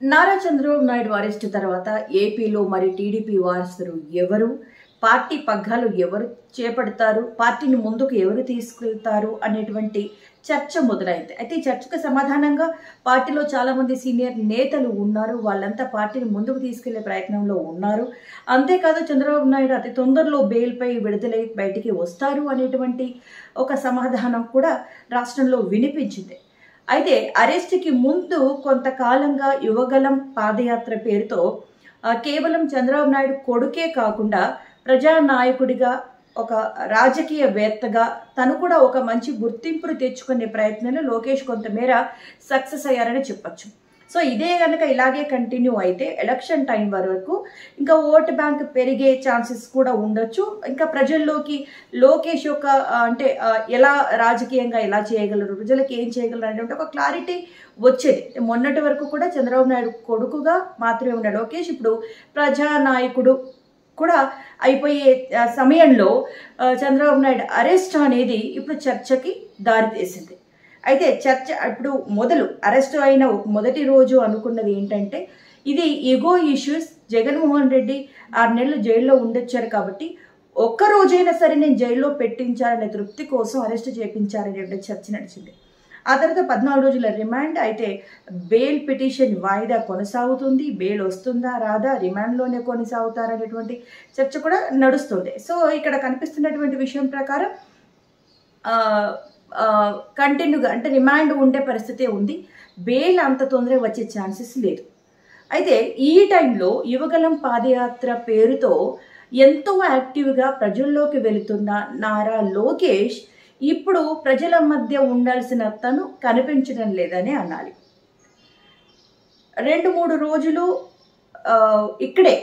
Nara Chandrababu Naidu arrest తర్వాత ఏపీలో మరి టీడీపీ వారసులు ఎవరు, పార్టీ పగ్గాలు ఎవరు చేపడతారు, పార్టీని ముందుకు ఎవరు తీసుకెళ్తారు అనేటువంటి చర్చ మొదలైంది. అయితే ఈ చర్చకు సమాధానంగా పార్టీలో చాలామంది సీనియర్ నేతలు ఉన్నారు. వాళ్ళంతా పార్టీని ముందుకు తీసుకెళ్లే ప్రయత్నంలో ఉన్నారు. అంతేకాదు చంద్రబాబు నాయుడు అతి తొందరలో బెయిల్పై విడుదలై బయటికి వస్తారు అనేటువంటి ఒక సమాధానం కూడా రాష్ట్రంలో వినిపించింది. అయితే అరెస్ట్కి ముందు కొంతకాలంగా యువగలం పాదయాత్ర పేరుతో కేవలం చంద్రబాబు నాయుడు కొడుకే కాకుండా ప్రజానాయకుడిగా ఒక రాజకీయవేత్తగా తను కూడా ఒక మంచి గుర్తింపును తెచ్చుకునే ప్రయత్నంలో లోకేష్ కొంతమేర సక్సెస్ అయ్యారని చెప్పచ్చు. సో ఇదే కనుక ఇలాగే కంటిన్యూ అయితే ఎలక్షన్ టైం వరకు ఇంకా ఓటు బ్యాంక్ పెరిగే ఛాన్సెస్ కూడా ఉండొచ్చు. ఇంకా ప్రజల్లోకి లోకేష్ యొక్క అంటే ఎలా రాజకీయంగా ఎలా చేయగలరు, ప్రజలకు ఏం చేయగలరు అనేటువంటి ఒక క్లారిటీ వచ్చేది. మొన్నటి వరకు కూడా చంద్రబాబు నాయుడు కొడుకుగా మాత్రమే ఉన్న లోకేష్ ఇప్పుడు ప్రజానాయకుడు కూడా అయిపోయే సమయంలో చంద్రబాబు నాయుడు అరెస్ట్ అనేది ఇప్పుడు చర్చకి దారితీసింది. అయితే చర్చ ఇప్పుడు అరెస్ట్ అయిన మొదటి రోజు అనుకున్నది ఏంటంటే ఇది ఈగో ఇష్యూస్, జగన్మోహన్ రెడ్డి 6 నెలలు జైల్లో ఉండొచ్చారు కాబట్టి ఒక్క రోజైనా సరే నేను జైల్లో పెట్టించాలనే తృప్తి కోసం అరెస్ట్ చేయించారనే చర్చ నడిచింది. ఆ తర్వాత 14 రోజుల రిమాండ్. అయితే బెయిల్ పిటిషన్ వాయిదా కొనసాగుతుంది. బెయిల్ వస్తుందా రాదా, రిమాండ్లోనే కొనసాగుతారనేటువంటి చర్చ కూడా నడుస్తుంది. సో ఇక్కడ కనిపిస్తున్నటువంటి విషయం ప్రకారం కంటిన్యూగా అంటే రిమాండ్ ఉండే పరిస్థితే ఉంది. బెయిల్ అంత తొందరగా వచ్చే ఛాన్సెస్ లేదు. అయితే ఈ టైంలో యువగలం పాదయాత్ర పేరుతో ఎంతో యాక్టివ్గా ప్రజల్లోకి వెళుతున్న నారా లోకేష్ ఇప్పుడు ప్రజల మధ్య ఉండాల్సిన తను కనిపించడం లేదని అనాలి. 2-3 రోజులు ఇక్కడే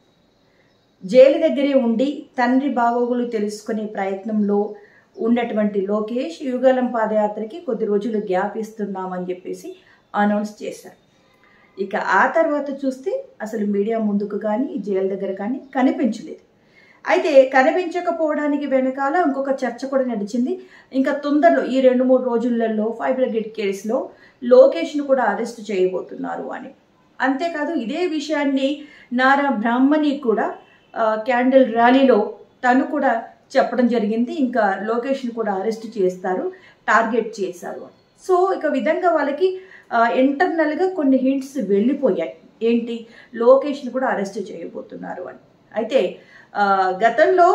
జైలు దగ్గరే ఉండి తండ్రి బాగోగులు తెలుసుకునే ప్రయత్నంలో ఉన్నటువంటి లోకేష్ యువగలం పాదయాత్రకి కొద్ది రోజులు గ్యాప్ ఇస్తున్నామని చెప్పేసి అనౌన్స్ చేశారు. ఇక ఆ తర్వాత చూస్తే అసలు మీడియా ముందుకు కానీ జైలు దగ్గర కానీ కనిపించలేదు. అయితే కనిపించకపోవడానికి వెనకాల ఇంకొక చర్చ కూడా నడిచింది. ఇంకా తొందరలో ఈ 2-3 రోజులలో ఫైర్ బ్రిగేడ్ కేసులో లోకేష్ను కూడా అరెస్ట్ చేయబోతున్నారు అని. అంతేకాదు ఇదే విషయాన్ని నారా బ్రాహ్మణి కూడా క్యాండిల్ ర్యాలీలో తను కూడా చెప్పడం జరిగింది. ఇంకా లోకేష్ను కూడా అరెస్ట్ చేస్తారు, టార్గెట్ చేశారు అని. సో ఇక విధంగా వాళ్ళకి ఇంటర్నల్గా కొన్ని హింట్స్ వెళ్ళిపోయాయి. ఏంటి, లోకేష్ను కూడా అరెస్ట్ చేయబోతున్నారు అని. అయితే గతంలో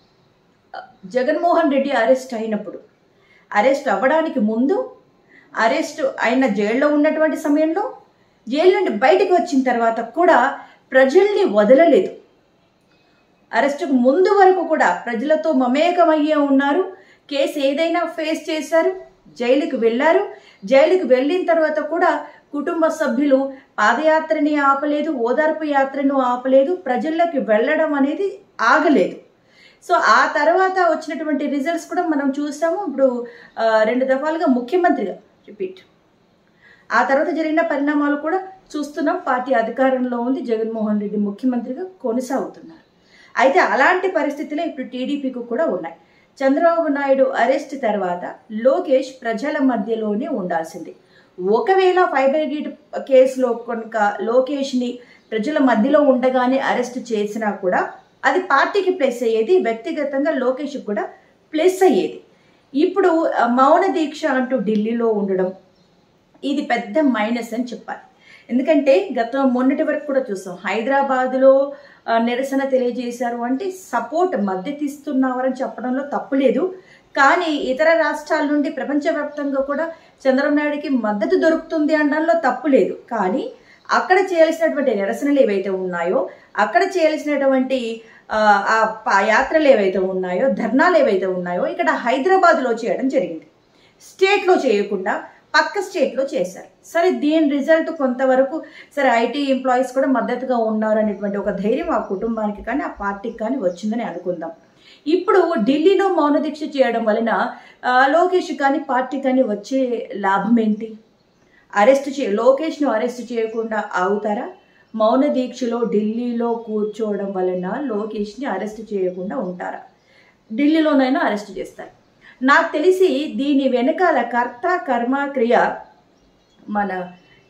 జగన్మోహన్ రెడ్డి అరెస్ట్ అయినప్పుడు, అరెస్ట్ అవ్వడానికి ముందు, అరెస్ట్ అయిన జైల్లో ఉన్నటువంటి సమయంలో, జైలు నుండి బయటకు వచ్చిన తర్వాత కూడా ప్రజల్ని వదలలేదు. అరెస్టుకు ముందు వరకు కూడా ప్రజలతో మమేకమయ్యే ఉన్నారు. కేసు ఏదైనా ఫేస్ చేశారు, జైలుకి వెళ్ళారు. జైలుకి వెళ్ళిన తర్వాత కూడా కుటుంబ సభ్యులు పాదయాత్రని ఆపలేదు, ఓదార్పు యాత్రను ఆపలేదు, ప్రజల్లోకి వెళ్ళడం అనేది ఆగలేదు. సో ఆ తర్వాత వచ్చినటువంటి రిజల్ట్స్ కూడా మనం చూసాము. ఇప్పుడు 2 దఫాలుగా ముఖ్యమంత్రిగా రిపీట్. ఆ తర్వాత జరిగిన పరిణామాలు కూడా చూస్తున్నాం. పార్టీ అధికారంలో ఉంది, జగన్మోహన్ రెడ్డి ముఖ్యమంత్రిగా కొనసాగుతున్నారు. అయితే అలాంటి పరిస్థితులే ఇప్పుడు టీడీపీకి కూడా ఉన్నాయి. చంద్రబాబు నాయుడు అరెస్ట్ తర్వాత లోకేష్ ప్రజల మధ్యలోనే ఉండాల్సింది. ఒకవేళ ఫైర్ బ్రిగేడ్ కేసులో కనుక లోకేష్ని ప్రజల మధ్యలో ఉండగానే అరెస్ట్ చేసినా కూడా అది పార్టీకి ప్లస్ అయ్యేది, వ్యక్తిగతంగా లోకేష్కి కూడా ప్లస్ అయ్యేది. ఇప్పుడు మౌన దీక్ష అంటూ ఢిల్లీలో ఉండడం ఇది పెద్ద మైనస్ అని చెప్పాలి. ఎందుకంటే మొన్నటి వరకు కూడా చూసాం, హైదరాబాదులో నిరసన తెలియజేశారు అంటే సపోర్ట్ మద్దతు ఇస్తున్నారని చెప్పడంలో తప్పులేదు. కానీ ఇతర రాష్ట్రాల నుండి ప్రపంచవ్యాప్తంగా కూడా చంద్రబాబు నాయుడికి మద్దతు దొరుకుతుంది అనడంలో తప్పు లేదు. కానీ అక్కడ చేయాల్సినటువంటి నిరసనలు ఏవైతే ఉన్నాయో, అక్కడ చేయాల్సినటువంటి యాత్రలు ఏవైతే ఉన్నాయో, ధర్నాలు ఏవైతే ఉన్నాయో ఇక్కడ హైదరాబాద్లో చేయడం జరిగింది. స్టేట్లో చేయకుండా పక్క స్టేట్లో చేశారు. సరే, దీని రిజల్ట్ కొంతవరకు సరే ఐటీ ఎంప్లాయీస్ కూడా మద్దతుగా ఉన్నారు అనేటువంటి ఒక ధైర్యం ఆ కుటుంబానికి కానీ ఆ పార్టీకి కానీ వచ్చిందని అనుకుందాం. ఇప్పుడు ఢిల్లీలో మౌన దీక్ష చేయడం వలన లోకేష్ కానీ పార్టీ కానీ వచ్చే లాభం ఏంటి? లోకేష్ను అరెస్ట్ చేయకుండా ఆగుతారా? మౌన దీక్షలో ఢిల్లీలో కూర్చోవడం వలన లోకేష్ని అరెస్ట్ చేయకుండా ఉంటారా? ఢిల్లీలోనైనా అరెస్ట్ చేస్తారు. నాకు తెలిసి దీని వెనకాల కర్త కర్మ క్రియ మన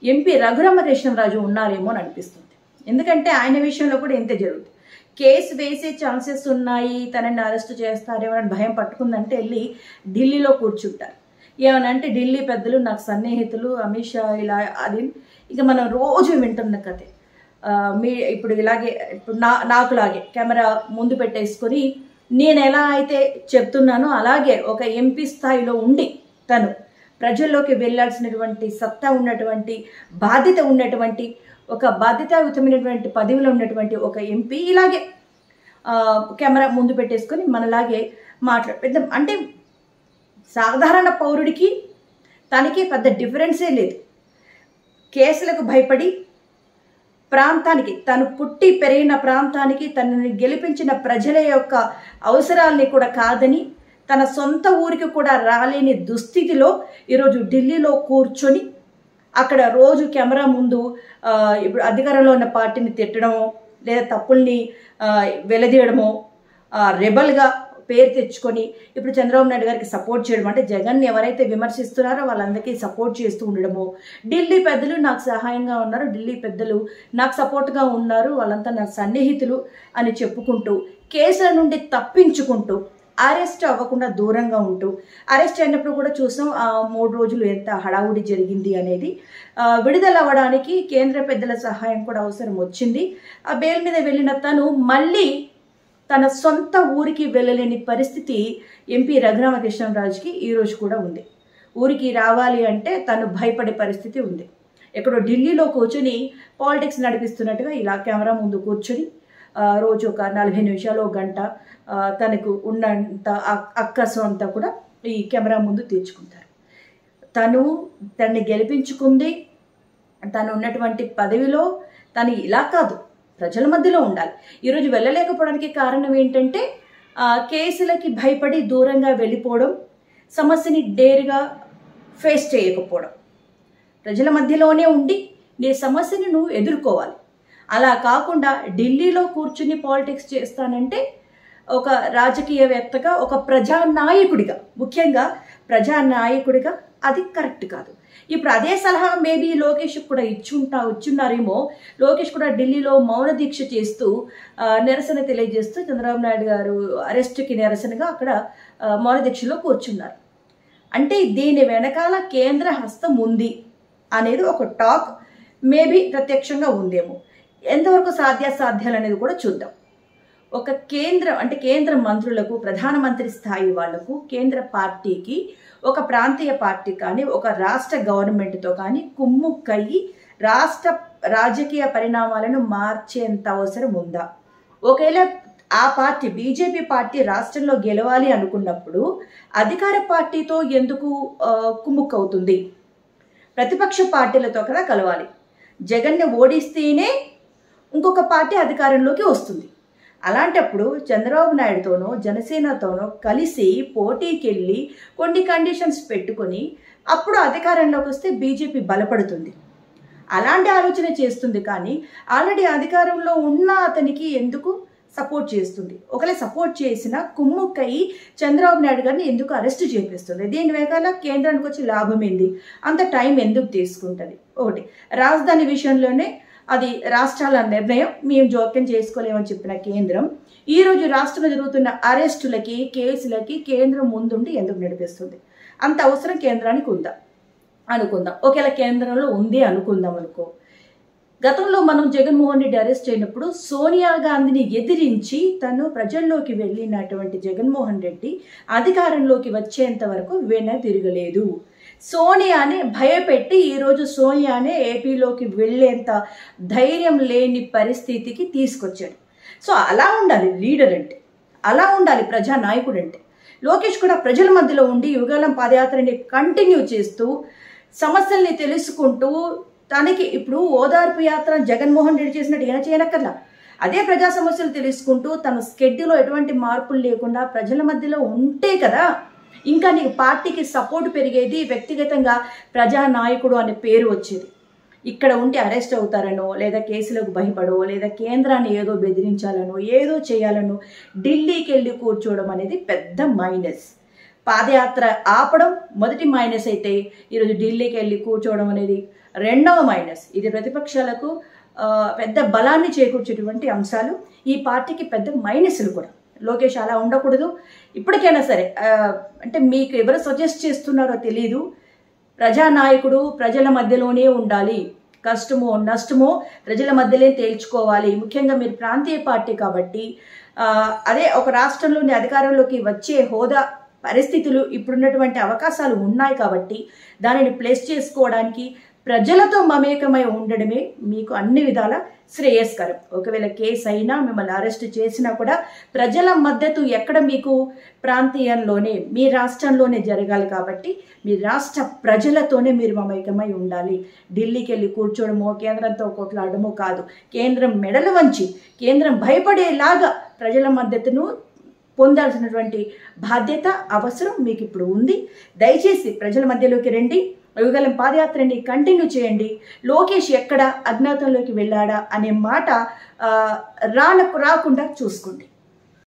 ఎంపీ రఘురామకృష్ణరాజు ఉన్నారేమో అని అనిపిస్తుంది. ఎందుకంటే ఆయన విషయంలో కూడా ఇంతే జరుగుతుంది. కేసు వేసే ఛాన్సెస్ ఉన్నాయి, తనని అరెస్ట్ చేస్తారేమో అని భయం పట్టుకుందంటే వెళ్ళి ఢిల్లీలో కూర్చుంటారు. ఏమనంటే ఢిల్లీ పెద్దలు నాకు సన్నిహితులు, అమిత్ షా ఇలా అది ఇక మనం రోజు వింటున్న కథే. మీ ఇప్పుడు ఇలాగే ఇప్పుడు నాకులాగే కెమెరా ముందు పెట్టేసుకొని నేను ఎలా అయితే చెప్తున్నానో అలాగే ఒక ఎంపీ స్థాయిలో ఉండి తను ప్రజల్లోకి వెళ్ళాల్సినటువంటి సత్తా ఉన్నటువంటి, బాధ్యత ఉన్నటువంటి, ఒక బాధ్యతాయుతమైనటువంటి పదవిలో ఉన్నటువంటి ఒక ఎంపీ ఇలాగే కెమెరా ముందు పెట్టేసుకొని మనలాగే పెద్ద అంటే సాధారణ పౌరుడికి తనకి పెద్ద డిఫరెన్సే లేదు. కేసులకు భయపడి ప్రాంతానికి, తను పుట్టి పెరిగిన ప్రాంతానికి, తనని గెలిపించిన ప్రజల యొక్క అవసరాలని కూడా కాదని తన సొంత ఊరికి కూడా రాలేని దుస్థితిలో ఈరోజు ఢిల్లీలో కూర్చొని అక్కడ రోజు కెమెరా ముందు ఇప్పుడు అధికారంలో ఉన్న పార్టీని తిట్టడమో లేదా తప్పుల్ని వెలదీయడమో, రెబల్గా పేరు తెచ్చుకొని ఇప్పుడు చంద్రబాబు నాయుడు గారికి సపోర్ట్ చేయడం, అంటే జగన్ని ఎవరైతే విమర్శిస్తున్నారో వాళ్ళందరికీ సపోర్ట్ చేస్తూ ఉండడము, ఢిల్లీ పెద్దలు నాకు సహాయంగా ఉన్నారు, ఢిల్లీ పెద్దలు నాకు సపోర్ట్గా ఉన్నారు, వాళ్ళంతా నా సన్నిహితులు అని చెప్పుకుంటూ కేసుల నుండి తప్పించుకుంటూ అరెస్ట్ అవ్వకుండా దూరంగా ఉంటూ, అరెస్ట్ అయినప్పుడు కూడా చూసాం 3 రోజులు ఎంత హడావుడి జరిగింది అనేది. విడుదల అవ్వడానికి కేంద్ర పెద్దల సహాయం కూడా అవసరం వచ్చింది. ఆ బెయిల్ మీద వెళ్ళిన తను మళ్ళీ తన సొంత ఊరికి వెళ్ళలేని పరిస్థితి ఎంపీ రఘురామకృష్ణరాజుకి ఈరోజు కూడా ఉంది. ఊరికి రావాలి అంటే తను భయపడే పరిస్థితి ఉంది. ఎక్కడో ఢిల్లీలో కూర్చొని పాలిటిక్స్ నడిపిస్తున్నట్టుగా ఇలా కెమెరా ముందు కూర్చొని రోజు ఒక 40 నిమిషాలు, గంట తనకు ఉన్నంత అక్కసం అంతా కూడా ఈ కెమెరా ముందు తీర్చుకుంటారు. తనని గెలిపించుకుంది, తను ఉన్నటువంటి పదవిలో తను ఇలా కాదు, ప్రజల మధ్యలో ఉండాలి. ఈరోజు వెళ్ళలేకపోవడానికి కారణం ఏంటంటే కేసులకి భయపడి దూరంగా వెళ్ళిపోవడం, సమస్యని డేరుగా ఫేస్ చేయకపోవడం. ప్రజల మధ్యలోనే ఉండి నీ సమస్యని నువ్వు ఎదుర్కోవాలి. అలా కాకుండా ఢిల్లీలో కూర్చుని పాలిటిక్స్ చేస్తానంటే ఒక రాజకీయవేత్తగా, ఒక ప్రజానాయకుడిగా, ముఖ్యంగా ప్రజానాయకుడిగా అది కరెక్ట్ కాదు. ఇప్పుడు అదే సలహా మేబీ లోకేష్ కూడా ఇచ్చున్నారేమో. లోకేష్ కూడా ఢిల్లీలో మౌన దీక్ష చేస్తూ నిరసన తెలియజేస్తూ చంద్రబాబు నాయుడు గారు అరెస్ట్కి నిరసనగా అక్కడ మౌన దీక్షలో కూర్చున్నారు. అంటే దీని వెనకాల కేంద్ర హస్తం ఉంది అనేది ఒక టాక్ మేబీ ప్రత్యక్షంగా ఉందేమో. ఎంతవరకు సాధ్యాసాధ్యాలు అనేది కూడా చూద్దాం. ఒక కేంద్ర మంత్రులకు, ప్రధానమంత్రి స్థాయి వాళ్లకు, కేంద్ర పార్టీకి, ఒక ప్రాంతీయ పార్టీ కానీ, ఒక రాష్ట్ర గవర్నమెంట్తో కానీ కుమ్ముక్కయ్యి రాష్ట్ర రాజకీయ పరిణామాలను మార్చేంత అవసరం ఉందా? ఒకవేళ ఆ పార్టీ బీజేపీ పార్టీ రాష్ట్రంలో గెలవాలి అనుకున్నప్పుడు అధికార పార్టీతో ఎందుకు కుమ్ముక్కవుతుంది? ప్రతిపక్ష పార్టీలతో కదా కలవాలి. జగన్ని ఓడిస్తేనే ఇంకొక పార్టీ అధికారంలోకి వస్తుంది. అలాంటప్పుడు చంద్రబాబు నాయుడుతోనో జనసేనతోనో కలిసి పోటీకి వెళ్ళి కొన్ని కండిషన్స్ పెట్టుకొని అప్పుడు అధికారంలోకి వస్తే బీజేపీ బలపడుతుంది. అలాంటి ఆలోచన చేస్తుంది. కానీ ఆల్రెడీ అధికారంలో ఉన్న అతనికి ఎందుకు సపోర్ట్ చేస్తుంది? ఒకవేళ సపోర్ట్ చేసిన కుమ్ముక్కయ్యి చంద్రబాబు నాయుడు గారిని ఎందుకు అరెస్ట్ చేపిస్తుంది? దీని వెనకాల కేంద్రానికి వచ్చి లాభం ఏంది? అంత టైం ఎందుకు తీసుకుంటుంది? ఒకటి, రాజధాని విషయంలోనే అది రాష్ట్రాల నిర్ణయం, మేము జోక్యం చేసుకోలేమని చెప్పిన కేంద్రం ఈరోజు రాష్ట్రంలో జరుగుతున్న అరెస్టులకి, కేసులకి కేంద్రం ముందుండి ఎందుకు నడిపిస్తుంది? అంత అవసరం కేంద్రానికి ఉందా? అనుకుందాం. ఒకవేళ కేంద్రంలో ఉంది అనుకుందాం అనుకో. గతంలో మనం జగన్మోహన్ రెడ్డి అరెస్ట్ అయినప్పుడు సోనియా గాంధీని ఎదిరించి తను ప్రజల్లోకి వెళ్ళినటువంటి జగన్మోహన్ రెడ్డి అధికారంలోకి వచ్చేంత వరకు వెనక్కి తిరగలేదు. సోనియాని భయపెట్టి ఈరోజు సోనియానే ఏపీలోకి వెళ్ళేంత ధైర్యం లేని పరిస్థితికి తీసుకొచ్చాడు. సో అలా ఉండాలి లీడర్ అంటే, అలా ఉండాలి ప్రజానాయకుడు అంటే. లోకేష్ కూడా ప్రజల మధ్యలో ఉండి యుగాలం పాదయాత్రని కంటిన్యూ చేస్తూ సమస్యల్ని తెలుసుకుంటూ తనకి ఇప్పుడు ఓదార్పు యాత్ర జగన్మోహన్ రెడ్డి చేసినట్టు ఈయన చేయనక్కర్లా. అదే ప్రజా సమస్యలు తెలుసుకుంటూ తన స్కెడ్యూల్లో ఎటువంటి మార్పులు లేకుండా ప్రజల మధ్యలో ఉంటే కదా ఇంకా నీకు పార్టీకి సపోర్ట్ పెరిగేది, వ్యక్తిగతంగా ప్రజానాయకుడు అనే పేరు వచ్చేది. ఇక్కడ ఉంటే అరెస్ట్ అవుతారనో, లేదా కేసులకు భయపడో, లేదా కేంద్రాన్ని ఏదో బెదిరించాలనో, ఏదో చేయాలనో ఢిల్లీకి వెళ్ళి కూర్చోవడం అనేది పెద్ద మైనస్. పాదయాత్ర ఆపడం మొదటి మైనస్ అయితే ఈరోజు ఢిల్లీకి వెళ్ళి కూర్చోవడం అనేది రెండవ మైనస్, ఇది ప్రతిపక్షాలకు పెద్ద బలాన్ని చేకూర్చేటువంటి అంశాలు, ఈ పార్టీకి పెద్ద మైనస్లు కూడా. లోకేష్ అలా ఉండకూడదు. ఇప్పటికైనా సరే అంటే మీకు ఎవరు సజెస్ట్ చేస్తున్నారో తెలీదు, ప్రజానాయకుడు ప్రజల మధ్యలోనే ఉండాలి, కష్టమో నష్టమో ప్రజల మధ్యలో తేల్చుకోవాలి. ముఖ్యంగా మీరు ప్రాంతీయ పార్టీ కాబట్టి అదే ఒక రాష్ట్రంలోని అధికారంలోకి వచ్చే హోదా పరిస్థితులు ఇప్పుడున్నటువంటి అవకాశాలు ఉన్నాయి కాబట్టి దానిని ప్లేస్ చేసుకోవడానికి ప్రజలతో మమేకమై ఉండడమే మీకు అన్ని విధాల శ్రేయస్కరం. ఒకవేళ కేసు అయినా మిమ్మల్ని అరెస్ట్ చేసినా కూడా ప్రజల మద్దతు ఎక్కడ మీకు ప్రాంతీయంలోనే మీ రాష్ట్రంలోనే జరగాలి కాబట్టి మీ రాష్ట్ర ప్రజలతోనే మీరు మమేకమై ఉండాలి. ఢిల్లీకి వెళ్ళి కూర్చోవడమో కేంద్రంతో కొట్లాడమో కాదు. కేంద్రం మెడలు వంచి కేంద్రం భయపడేలాగా ప్రజల మద్దతును పొందాల్సినటువంటి బాధ్యత అవసరం మీకు ఇప్పుడు ఉంది. దయచేసి ప్రజల మధ్యలోకి రండి, యువగలం పాదయాత్రని కంటిన్యూ చేయండి. లోకేష్ ఎక్కడ అజ్ఞాతంలోకి వెళ్ళాడా అనే మాట రాకుండా చూసుకోండి.